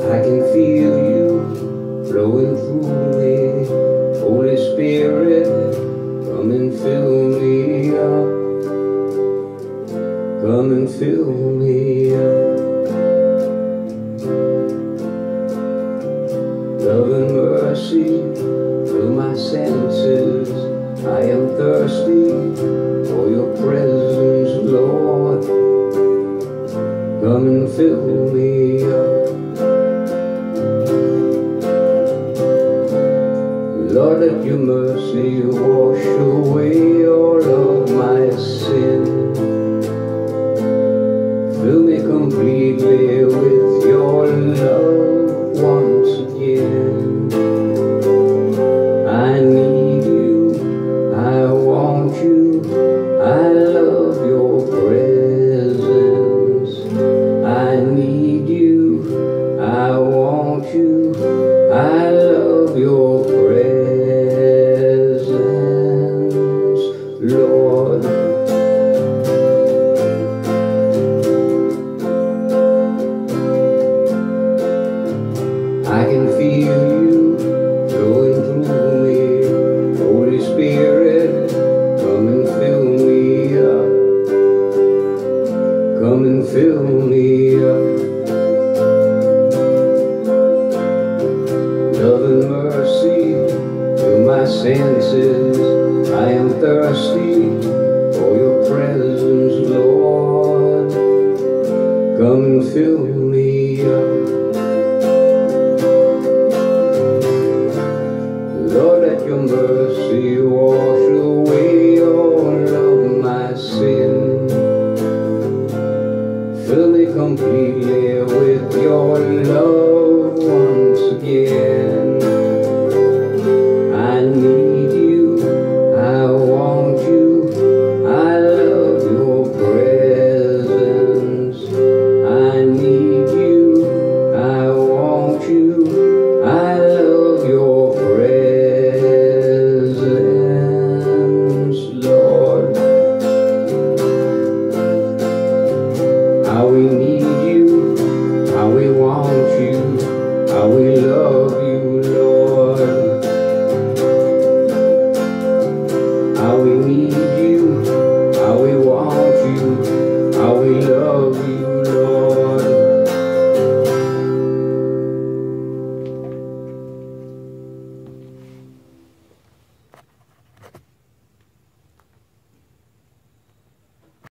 I can feel you flowing through me. Holy Spirit, come and fill me up. Come and fill me up. Love and mercy, fill my senses. I am thirsty for your presence, Lord. Come and fill me up. Lord, let your mercy wash away all of my sin. Fill me completely with your love once again. I need you, I want you, I love your presence. I need you, I want you, I love your presence, Lord. I can feel you flowing through me. Holy Spirit, come and fill me up. Come and fill me up. Love and mercy, fill my senses. I am thirsty for your presence, Lord. Come and fill me up. Lord, let your mercy wash away all of my sin. Fill me completely with your love once again. I need you, I want you, I love your presence. I need you, I want you, I love your presence, Lord. How we need you, how we want